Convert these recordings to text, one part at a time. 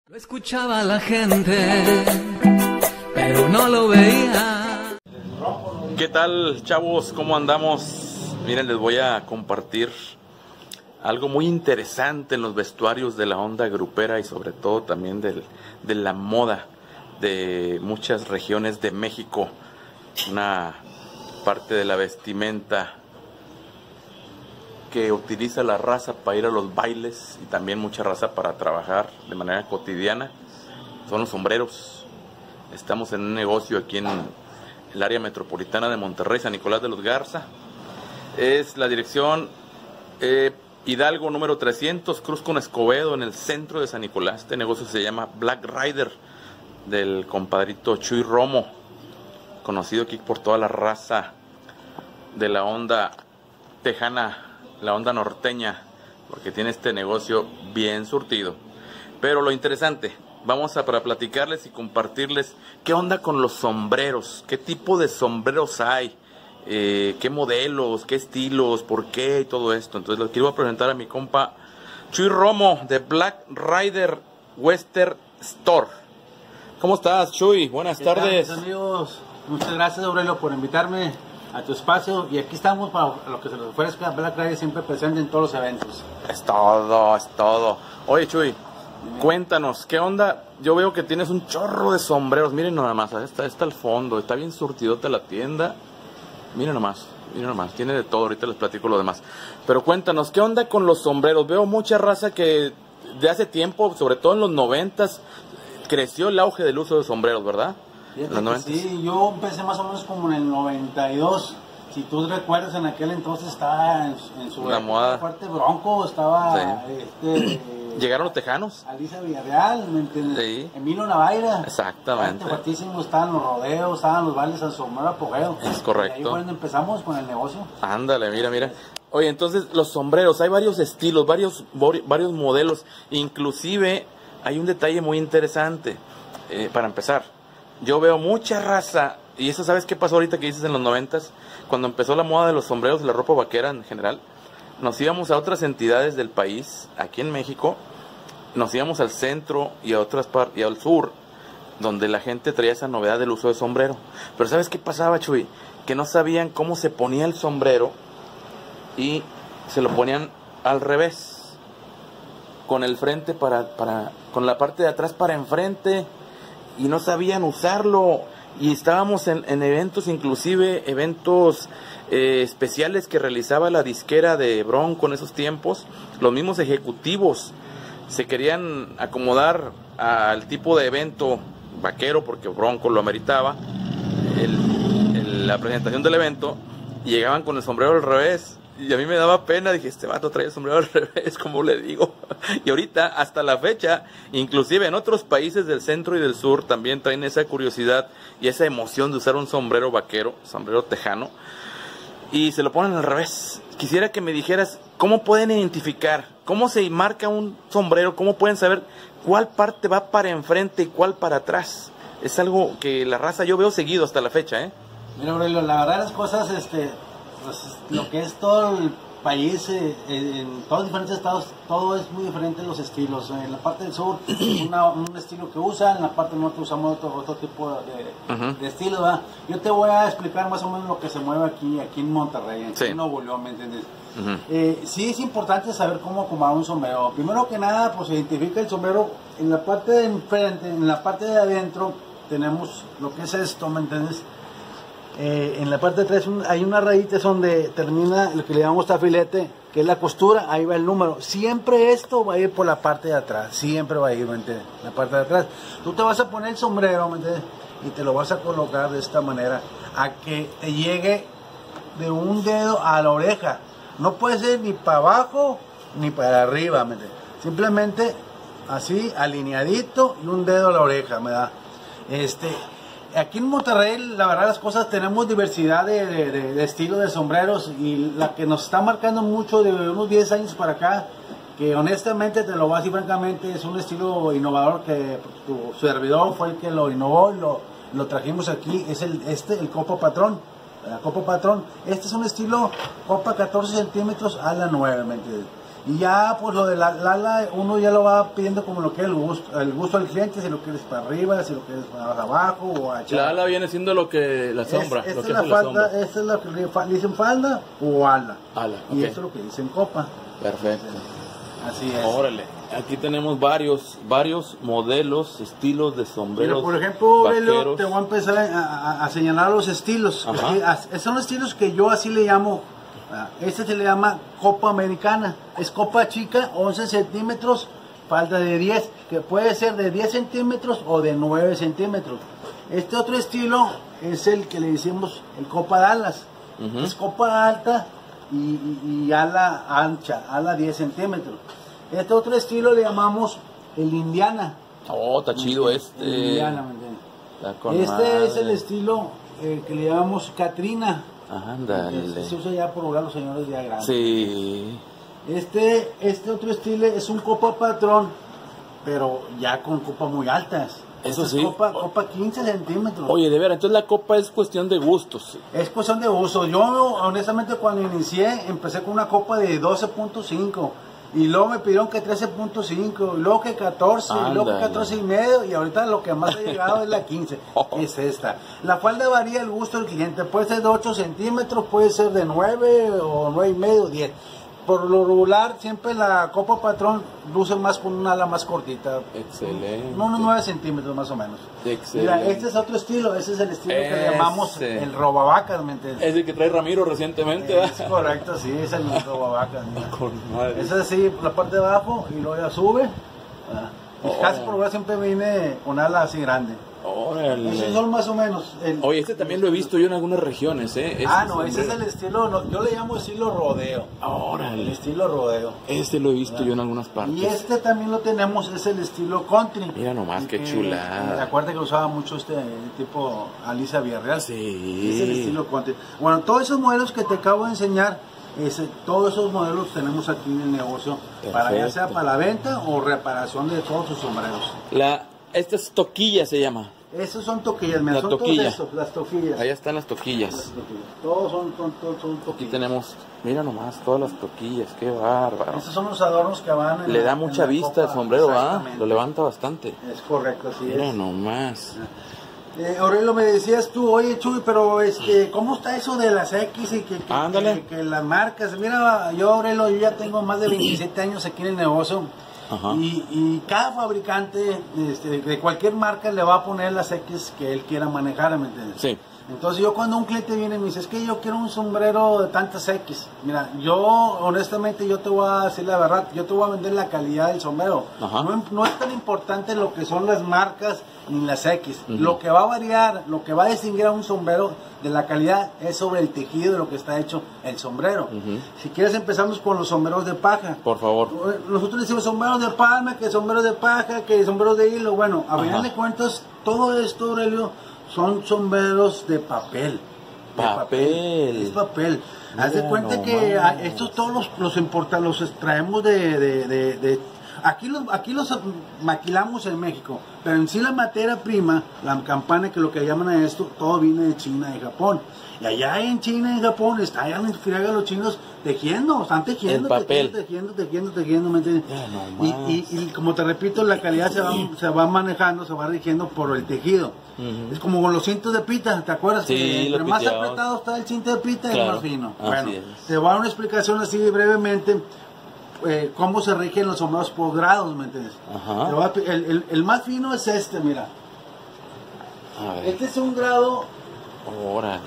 Lo escuchaba la gente, pero no lo veía. ¿Qué tal, chavos? ¿Cómo andamos? Miren, les voy a compartir algo muy interesante en los vestuarios de la onda grupera y sobre todo también de la moda de muchas regiones de México. Una parte de la vestimenta que utiliza la raza para ir a los bailes y también mucha raza para trabajar de manera cotidiana son los sombreros. Estamos en un negocio aquí en el área metropolitana de Monterrey, San Nicolás de los Garza. Es la dirección Hidalgo número 300, Cruz con Escobedo, en el centro de San Nicolás. Este negocio se llama Black Rider, del compadrito Chuy Romo, conocido aquí por toda la raza de la onda tejana, la onda norteña, porque tiene este negocio bien surtido. Pero lo interesante, vamos a para platicarles y compartirles qué onda con los sombreros, qué tipo de sombreros hay, qué modelos, qué estilos, por qué y todo esto. Entonces les quiero presentar a mi compa Chuy Romo de Black Rider Western Store. ¿Cómo estás, Chuy? Buenas tardes. ¿Qué tal, amigos? Muchas gracias, Aurelio, por invitarme a tu espacio, y aquí estamos para lo que se les ofrezca. Black Rider siempre presente en todos los eventos. Es todo, es todo. Oye, Chuy, cuéntanos, ¿qué onda? Yo veo que tienes un chorro de sombreros. Miren nada más, está al fondo, está bien surtidota la tienda. Miren nomás, tiene de todo. Ahorita les platico lo demás. Pero cuéntanos, ¿qué onda con los sombreros? Veo mucha raza que de hace tiempo, sobre todo en los 90s, creció el auge del uso de sombreros, ¿verdad? Sí, yo empecé más o menos como en el 92. Si tú recuerdas, en aquel entonces estaba en su la moda fuerte Bronco, estaba sí. Llegaron los tejanos, Alicia Villarreal, ¿me entiendes? Sí. Emilio Navaira. Exactamente. Fuertísimo, estaban los rodeos, estaban los bailes al sombrero apogeo. Es correcto. Y ahí fue cuando empezamos con el negocio. Ándale, mira. Oye, entonces los sombreros, hay varios estilos, varios modelos. Inclusive hay un detalle muy interesante. Para empezar, yo veo mucha raza, y eso, ¿sabes qué pasó ahorita que dices en los 90s? Cuando empezó la moda de los sombreros y la ropa vaquera en general, nos íbamos a otras entidades del país, aquí en México, nos íbamos al centro y a otras partes, y al sur, donde la gente traía esa novedad del uso de sombrero. Pero ¿sabes qué pasaba, Chuy? Que no sabían cómo se ponía el sombrero y se lo ponían al revés, con el frente con la parte de atrás para enfrente, y no sabían usarlo. Y estábamos en eventos, inclusive eventos especiales que realizaba la disquera de Bronco en esos tiempos. Los mismos ejecutivos se querían acomodar al tipo de evento vaquero, porque Bronco lo ameritaba, la presentación del evento, y llegaban con el sombrero al revés. Y a mí me daba pena, dije, este vato trae el sombrero al revés, ¿cómo le digo? Y ahorita, hasta la fecha, inclusive en otros países del centro y del sur, también traen esa curiosidad y esa emoción de usar un sombrero vaquero, sombrero tejano, y se lo ponen al revés. Quisiera que me dijeras, ¿cómo pueden identificar? ¿Cómo se marca un sombrero? ¿Cómo pueden saber cuál parte va para enfrente y cuál para atrás? Es algo que la raza yo veo seguido hasta la fecha, ¿eh? Mira, Aurelio, la verdad las cosas, pues, lo que es todo el país, en todos los diferentes estados, todo es muy diferente en los estilos. En la parte del sur, un estilo que usan, en la parte del norte usamos otro tipo de estilo, ¿verdad? Yo te voy a explicar más o menos lo que se mueve aquí en Monterrey, en Nuevo León, ¿me entiendes? Sí es importante saber cómo acomodar un sombrero. Primero que nada, pues se identifica el sombrero en la parte de enfrente, en la parte de adentro tenemos lo que es esto, ¿me entiendes? En la parte de atrás hay una rayita donde termina lo que le llamamos tafilete, que es la costura, ahí va el número. Siempre esto va a ir por la parte de atrás, siempre va a ir, ¿me entiendes? La parte de atrás. Tú te vas a poner el sombrero, ¿me entiendes? Y te lo vas a colocar de esta manera, a que te llegue de un dedo a la oreja. No puede ser ni para abajo ni para arriba, ¿me entiendes? Simplemente así, alineadito, y un dedo a la oreja, ¿me da? Aquí en Monterrey, la verdad, las cosas, tenemos diversidad de estilos de sombreros, y la que nos está marcando mucho de unos 10 años para acá, que honestamente te lo voy a decir francamente, es un estilo innovador que tu servidor fue el que lo innovó, lo trajimos aquí, es el Copa Patrón. La Copa Patrón, este es un estilo Copa 14 centímetros a la 9, ¿me entiendes? Y ya, pues lo de la ala, uno ya lo va pidiendo como lo que es el gusto del cliente, si lo quieres para arriba, si lo quieres para abajo o allá. La ala viene siendo lo que la sombra. Esta lo que es la hace la falda, sombra. esta es lo que le dicen falda o ala. Ala, Y ok. esto es lo que dicen copa. Perfecto. Así es. Órale. Aquí tenemos varios modelos, estilos de sombreros. Pero, por ejemplo, Aurelio, vaqueros. te voy a empezar a señalar los estilos. Ajá. Son estilos que yo así le llamo. Este se le llama copa americana. Es copa chica, 11 centímetros, falda de 10, que puede ser de 10 centímetros o de 9 centímetros. Este otro estilo es el que le decimos el copa de alas. Ujú. Es copa alta y ala ancha, ala 10 centímetros. Este otro estilo le llamamos el Indiana. Oh, está chido este. El Indiana, ¿me entiendes? Está con Este madre. es el estilo que le llamamos Katrina. Ándale. Este se usa ya por lograr los señores ya grandes. Sí. Este otro estilo es un copa patrón, pero ya con copa muy altas. Eso Esta sí. es copa 15 centímetros. Oye, de veras, entonces la copa es cuestión de gustos. Es cuestión de uso. Yo, honestamente, cuando inicié, empecé con una copa de 12.5. Y luego me pidieron que 13.5, y luego que 14, y luego que Ándale. 14 y medio, y ahorita lo que más ha llegado es la 15, que es esta. La falda varía el gusto del cliente, puede ser de 8 centímetros, puede ser de 9 o 9 y medio, 10. Por lo regular, siempre la copa patrón luce más con una ala más cortita. Excelente. Unos 9 centímetros más o menos. Excelente. Mira, este es otro estilo, ese es el estilo que le llamamos Ese. el robavacas, ¿me entiendes? Es el que trae Ramiro recientemente. Es correcto, sí, es el robavacas. Mira. Con madre. Es así, por la parte de abajo y luego ya sube. Y casi por lo general siempre viene con ala así grande. Órale. Esos son más o menos. Oye, este también lo he visto yo en algunas regiones, ¿eh? No, ese es el estilo, yo le llamo estilo rodeo. El Órale. estilo rodeo. Este lo he visto yo en algunas partes. Y este también lo tenemos, es el estilo country. Mira nomás, Y qué que, chulada. Acuérdate que usaba mucho este tipo Alicia Villarreal. Sí. Es el estilo country. Bueno, todos esos modelos que te acabo de enseñar, todos esos modelos tenemos aquí en el negocio. Para ya sea Perfecto. para la venta o reparación de todos sus sombreros. Esta es toquilla, se llama. Esos son toquillas, mira, La son toquilla. todos estos, las toquillas. Allá están las toquillas. Las toquillas. Todos son Aquí toquillas. tenemos, mira nomás, todas las toquillas, qué bárbaro. Estos son los adornos que van en Le la- da en mucha la vista copa. el sombrero, ¿ah? Exactamente. Lo levanta bastante. Es correcto, así Mira es. nomás. Aurelio, me decías tú, oye Chuy, pero ¿cómo está eso de las X y Ándale. que las marcas? Mira, yo Aurelio, yo ya tengo más de 27 años aquí en el negocio. Ajá. Y cada fabricante de cualquier marca le va a poner las X que él quiera manejar, ¿me entiendes? Sí. Entonces yo cuando un cliente viene y me dice, es que yo quiero un sombrero de tantas X. Mira, yo honestamente yo te voy a decir la verdad, yo te voy a vender la calidad del sombrero. Ajá. No es tan importante lo que son las marcas ni las X. Ujú. Lo que va a variar, lo que va a distinguir a un sombrero de la calidad es sobre el tejido de lo que está hecho el sombrero. Ujú. Si quieres empezamos con los sombreros de paja. Por favor. Nosotros decimos sombreros de palma, que sombreros de paja, que sombreros de hilo. Bueno, a final de cuentas, todo esto, Aurelio, son sombreros de papel. De Papel. Es papel. Haz de Mira cuenta que nomás. estos todos los extraemos aquí los maquilamos en México, pero en sí la materia prima, la campana, que lo que llaman a esto, todo viene de China y Japón. Y allá en China y Japón están en friega los chinos tejiendo, están tejiendo, El papel. tejiendo, ¿me entiendes? Ya nomás. Y como te repito, la calidad se va manejando, se va rigiendo por el tejido. Ujú. Es como con los cintos de pita, ¿te acuerdas? Sí, Que los entre más piteados. apretado está el cinto de pita, Claro, es más fino. así Bueno, es. te voy a dar una explicación así brevemente. Cómo se rigen los sombreros por grados, ¿me entiendes? Ajá. Te voy a el más fino es mira. A ver. Este es un grado, Órale.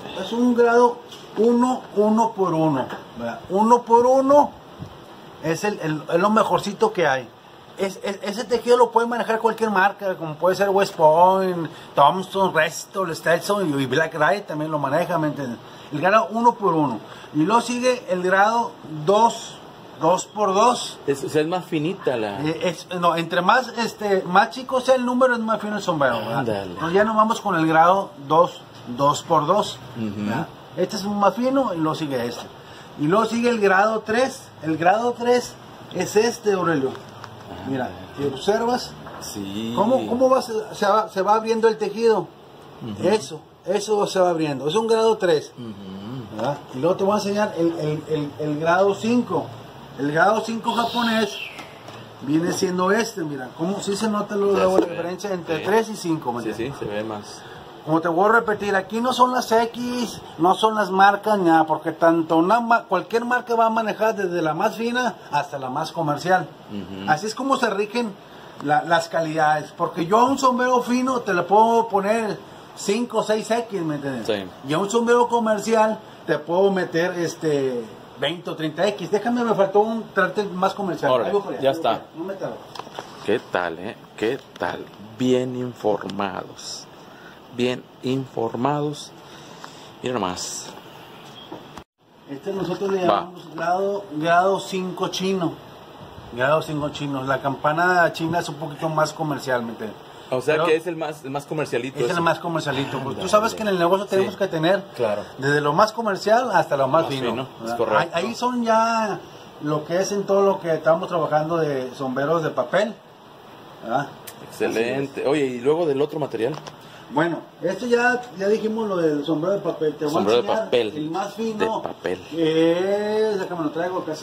1 por 1. 1 por 1 es lo mejorcito que hay. Ese tejido lo puede manejar cualquier marca, como puede ser West Point, Thompson, Restore, Stetson y Black Knight también lo maneja, ¿me entiendes? El grado 1 por 1. Y luego sigue el grado 2 por 2. Es más finita la. Entre más chico sea el número, es más fino el sombrero, ¿verdad? Ándale. Entonces ya nos vamos con el grado 2 por 2. Ujú. ¿verdad? Este es un más fino y luego sigue este. Y luego sigue el grado 3. El grado 3 es Aurelio. Mira, ¿te observas? Sí. ¿Cómo se va abriendo el tejido? Eso se va abriendo. Es un grado 3. Ujú. ¿verdad? Y luego te voy a enseñar el grado 5. El grado 5 japonés viene siendo este, mira, como si se nota luego la diferencia entre 3 y 5. Sí, sí, se ve más. Como te voy a repetir, aquí no son las X, no son las marcas, ni nada, porque tanto cualquier marca va a manejar desde la más fina hasta la más comercial. Así es como se rigen las calidades, porque yo a un sombrero fino te le puedo poner 5 o 6X, ¿me entiendes? Sí. Y a un sombrero comercial te puedo meter 20 o 30X. Déjame, me faltó un trate más comercial. Ahora, ya está. No me tardo. ¿Qué tal, ¿Qué tal? Bien informados. Bien informados. Mira nomás. Nosotros le llamamos grado 5 chino. Grado 5 chino. La campana china es un poquito más comercial, ¿me entiendes? O sea, pero que es el más comercialito. Es el más comercialito. Porque tú sabes que en el negocio tenemos que tener desde lo más comercial hasta lo más fino. Es correcto. Ahí son ya lo que es en todo lo que estamos trabajando de sombreros de papel. ¿Verdad? Excelente. Oye, ¿y luego del otro material? Bueno, esto ya dijimos lo del sombrero de papel. Te voy sombrero a enseñar de papel. el más fino. De papel. Déjame lo traigo acá.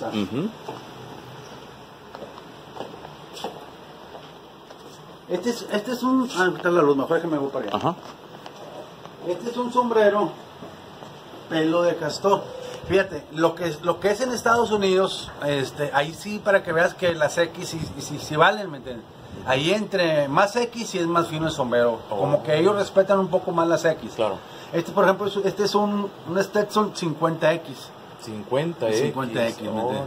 Este es un... está la luz, mejor que me voy para allá. Ajá. Este es un sombrero pelo de castor. Fíjate, lo que es en Estados Unidos, ahí sí para que veas que las X sí valen, ¿me entiendes? Ahí entre más X y es más fino el sombrero. Como que ellos respetan un poco más las X. Claro. Por ejemplo, este es un Stetson 50X. 50X. 50X.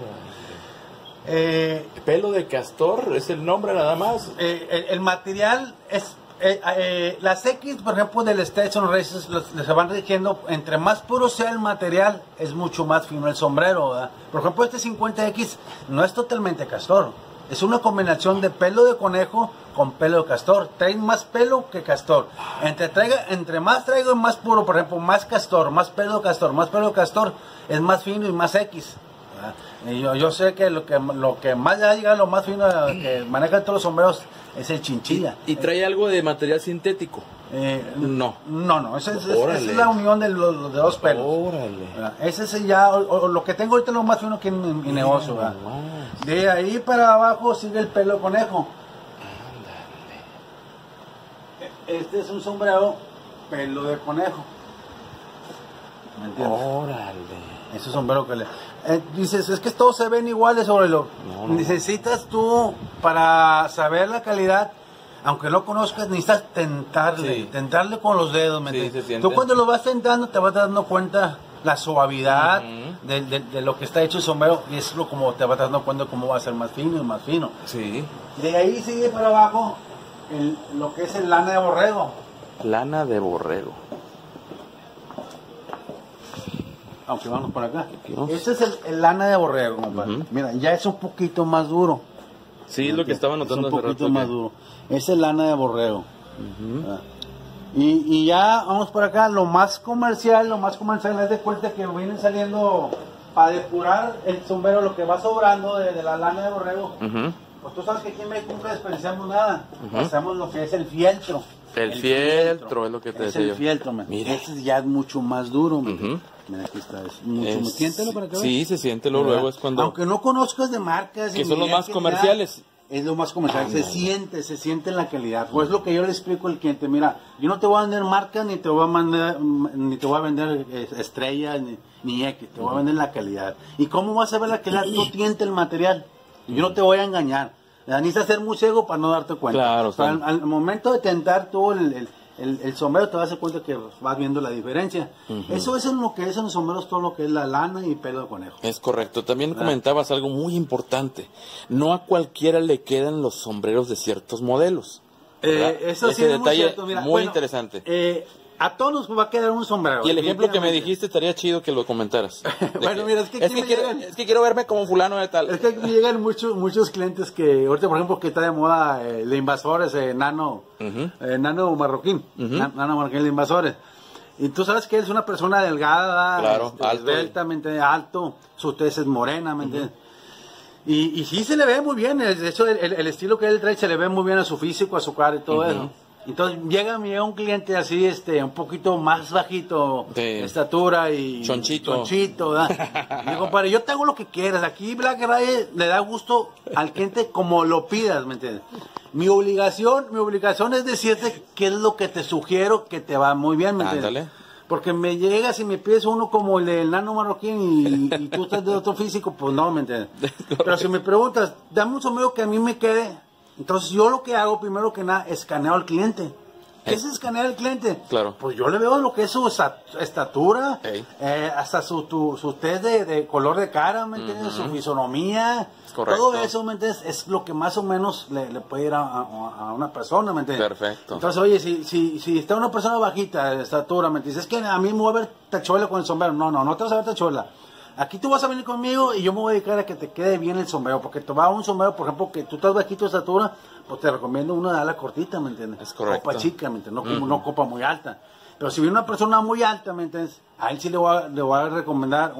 Pelo de castor, es el nombre nada más. El material es... las X, por ejemplo, del Stetson Races se van rigiendo, entre más puro sea el material, es mucho más fino el sombrero, ¿verdad? Por ejemplo, este 50X no es totalmente castor, es una combinación de pelo de conejo con pelo de castor. Trae más pelo que castor. Entre más traigo más puro, por ejemplo, más castor, más pelo de castor, más pelo de castor, es más fino y más X. Y yo sé que lo que más ya llega, lo más fino que manejan todos los sombreros es el chinchilla. ¿Y trae algo de material sintético? No, esa es la unión de dos pelos. Órale. Ese es ya, lo que tengo ahorita es lo más fino que en mi negocio. De ahí para abajo sigue el pelo de conejo. Este es un sombrero pelo de conejo. ¿Me entiendes? Órale. Ese sombrero que le... dices, es que todos se ven iguales sobre lo... No. Necesitas tú, para saber la calidad, aunque no conozcas, necesitas tentarle con los dedos, ¿me entiendes? Tú cuando lo vas tentando te vas dando cuenta la suavidad de lo que está hecho el sombrero, y es como te vas dando cuenta cómo va a ser más fino y más fino. Sí. De ahí sigue para abajo lo que es el lana de borrego. Lana de borrego. Aunque vamos por acá. Este es el lana de borrego, compadre. Mira, ya es un poquito más duro. Sí, es lo que estaba notando hace rato. Un poquito más duro. Es el lana de borrego. Y ya vamos por acá, lo más comercial es de cuenta que vienen saliendo para depurar el sombrero, lo que va sobrando de la lana de borrego. Pues tú sabes que aquí en México nunca desperdiciamos nada. Hacemos lo que es el fieltro. El fieltro es lo que te decía yo. Es el fieltro, mira. Este ya es mucho más duro, mira, aquí está, es mucho más. Siéntelo para que veas. Sí, se siente luego es cuando... Aunque no conozcas de marcas... Que son los más comerciales. Es lo más comercial, se siente en la calidad. Pues es lo que yo le explico al cliente, mira, yo no te voy a vender marcas, ni te voy a vender estrellas, ni X, te voy a vender la calidad. ¿Y cómo vas a ver la calidad? Tú tiente el material, yo no te voy a engañar. Necesitas ser muy ciego para no darte cuenta. Claro, pero al momento de tentar tú el sombrero, te vas a dar cuenta que vas viendo la diferencia. Eso es en lo que es en los sombreros, todo lo que es la lana y pelo de conejo. Es correcto. También comentabas algo muy importante. No a cualquiera le quedan los sombreros de ciertos modelos. Eso sí es muy cierto. Mira, muy interesante. A todos nos va a quedar un sombrero. Y el ejemplo que me dijiste estaría chido que lo comentaras. Bueno, mira, es que quiero verme como fulano de tal. Es que me llegan muchos clientes que, ahorita por ejemplo, que está de moda el invasores, nano marroquín, nano marroquín, el invasores. Y tú sabes que él es una persona delgada, claro, esbeltamente alto, su tez es morena, ¿me entiendes? Y sí se le ve muy bien, de hecho el estilo que él trae se le ve muy bien a su físico, a su cara y todo eso. Entonces me llega un cliente así, un poquito más bajito, Sí. estatura y Chonchito, ¿verdad? Y digo, compadre, yo te hago lo que quieras. Aquí Black Friday le da gusto al cliente como lo pidas, ¿me entiendes? Mi obligación es decirte qué es lo que te sugiero que te va muy bien, ¿me entiendes? Ándale. Porque me llegas y me pides uno como el del nano marroquín y tú estás de otro físico, pues no, ¿me entiendes? Pero si me preguntas, dame un sombrero que a mí me quede, entonces yo lo que hago, primero que nada, escaneo al cliente. ¿Qué es escanear al cliente? Claro. Pues yo le veo lo que es su estatura, Ey. hasta su test de color de cara, ¿me entiendes? Su fisonomía, Correcto. todo eso, ¿me entiendes? Es lo que más o menos le puede ir a una persona, ¿me entiendes? Perfecto. Entonces, oye, si está una persona bajita de estatura, ¿me entiendes? Es que a mí me voy a ver tachuela con el sombrero. No te vas a ver tachuela. Aquí tú vas a venir conmigo y yo me voy a dedicar a que te quede bien el sombrero, porque te va un sombrero, por ejemplo, que tú estás bajito de estatura, pues te recomiendo uno de ala cortita, ¿me entiendes? Es correcto. Copa chica, ¿me entiendes? No, como no copa muy alta. Pero si viene una persona muy alta, ¿me entiendes? A él sí le voy a recomendar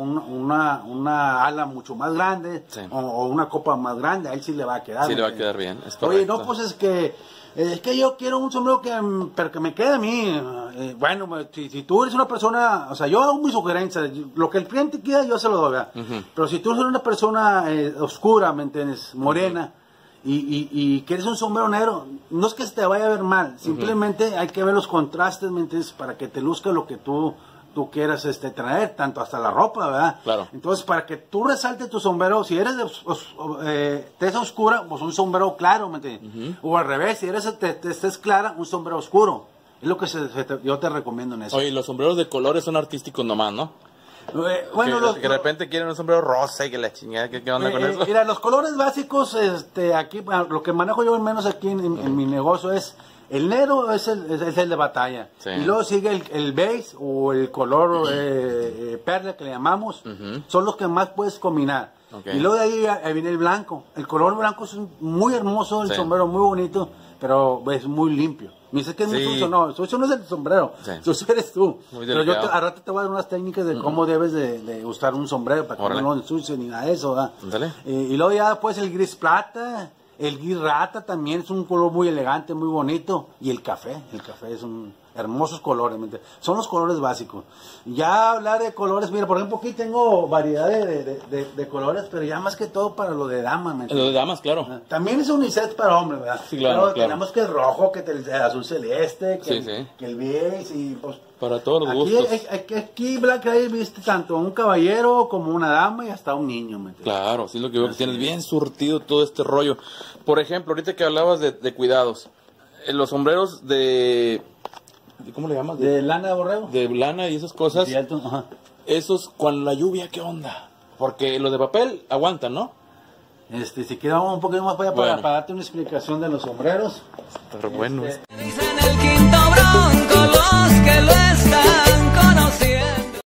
una ala mucho más grande, Sí. o una copa más grande, a él sí le va a quedar. Sí, ¿me le va a entiendes? quedar bien, es Oye, correcto. no, pues es que yo quiero un sombrero pero que me quede a mí. Bueno, si tú eres una persona, o sea, yo hago mi sugerencia, lo que el cliente quiera yo se lo doy, ¿verdad? Pero si tú eres una persona oscura, ¿me entiendes? Morena, y quieres un sombrero negro, no es que se te vaya a ver mal, simplemente hay que ver los contrastes, ¿me entiendes? Para que te luzca lo que tú quieras traer, tanto hasta la ropa, ¿verdad? Claro. Entonces, para que tú resaltes tu sombrero, si eres tez oscura, pues un sombrero claro, ¿me entiendes? O al revés, si eres tez clara, un sombrero oscuro. Es lo que yo te recomiendo en eso. Oye, los sombreros de colores son artísticos nomás, ¿no? Bueno, que de repente quieren un sombrero rosa y que la chingada, ¿qué onda con eso? mira, los colores básicos, aquí, lo que manejo yo al menos aquí en mi negocio es, el negro es el de batalla. Sí. Y luego sigue el beige o el color perla que le llamamos. Son los que más puedes combinar. Okay. Y luego de ahí viene el blanco. El color blanco es muy hermoso, el Sí. sombrero muy bonito, pero es muy limpio. Me dice que es muy Sí. sucio. No, sucio no es el sombrero. Sí. Sucio eres tú. Muy Pero yo delicado. a rato te voy a dar unas técnicas de cómo debes de usar un sombrero para que Órale. no lo ensucie ni nada de eso, ¿verdad? Ándale. Y luego ya pues el gris plata, el gris rata también es un color muy elegante, muy bonito. Y el café es un hermosos colores, ¿me entiendes? Son los colores básicos. Ya hablar de colores, mira, por ejemplo aquí tengo variedad de colores, pero ya más que todo para lo de dama, ¿me Lo de entiendes? damas, claro. También es unisex para hombres, ¿verdad? Sí, claro, Pero claro. tenemos que el rojo, que el azul celeste, que, Sí, sí. que el beige y pues... Para todos los Aquí, gustos. aquí Black Friday viste tanto un caballero como una dama y hasta un niño, ¿me entiendes? Claro, sí es lo que veo, que tienes bien surtido todo este rollo. Por ejemplo, ahorita que hablabas de cuidados, los sombreros ¿cómo le llamas? De lana de borrego. De lana y esas cosas, Cierto, ajá. esos con la lluvia, ¿qué onda? Porque los de papel aguantan, ¿no? Si quedamos un poquito más para allá Bueno. para darte una explicación de los sombreros. Pero bueno. Dicen el quinto